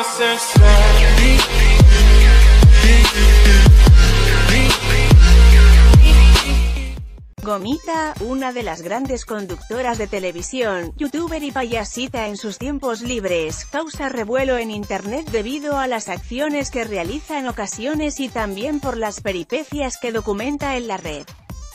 Gomita, una de las grandes conductoras de televisión, youtuber y payasita en sus tiempos libres, causa revuelo en internet debido a las acciones que realiza en ocasiones y también por las peripecias que documenta en la red.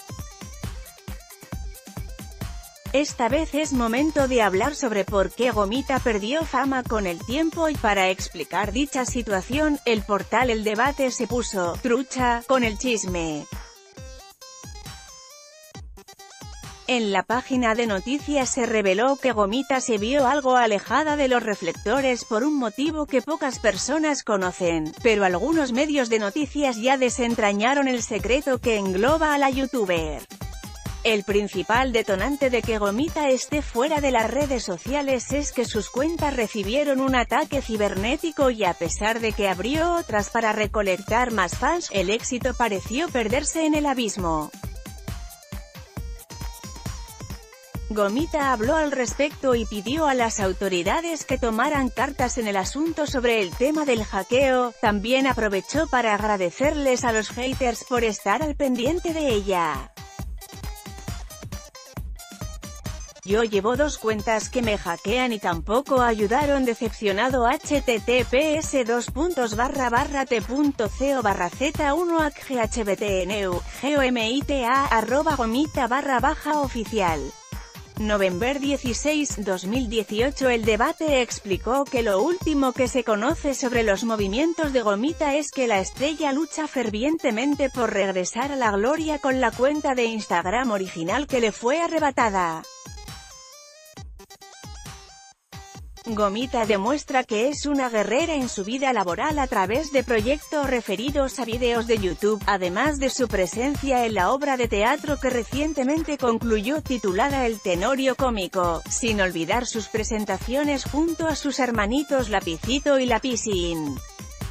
Esta vez es momento de hablar sobre por qué Gomita perdió fama con el tiempo, y para explicar dicha situación, el portal El Debate se puso trucha con el chisme. En la página de noticias se reveló que Gomita se vio algo alejada de los reflectores por un motivo que pocas personas conocen, pero algunos medios de noticias ya desentrañaron el secreto que engloba a la youtuber. El principal detonante de que Gomita esté fuera de las redes sociales es que sus cuentas recibieron un ataque cibernético y a pesar de que abrió otras para recolectar más fans, el éxito pareció perderse en el abismo. Gomita habló al respecto y pidió a las autoridades que tomaran cartas en el asunto sobre el tema del hackeo. También aprovechó para agradecerles a los haters por estar al pendiente de ella. Yo llevo 2 cuentas que me hackean y tampoco ayudaron, decepcionado. https://t.co/ghbtneu@gomita_oficial. November 16, 2018. El Debate explicó que lo último que se conoce sobre los movimientos de Gomita es que la estrella lucha fervientemente por regresar a la gloria con la cuenta de Instagram original que le fue arrebatada. Gomita demuestra que es una guerrera en su vida laboral a través de proyectos referidos a vídeos de YouTube, además de su presencia en la obra de teatro que recientemente concluyó titulada El Tenorio Cómico, sin olvidar sus presentaciones junto a sus hermanitos Lapicito y Lapicín.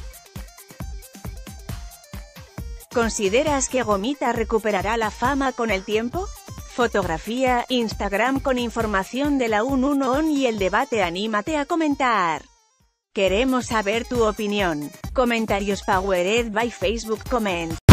¿Consideras que Gomita recuperará la fama con el tiempo? Fotografía, Instagram con información de la UNON y El Debate. Anímate a comentar. Queremos saber tu opinión. Comentarios powered by Facebook Comments.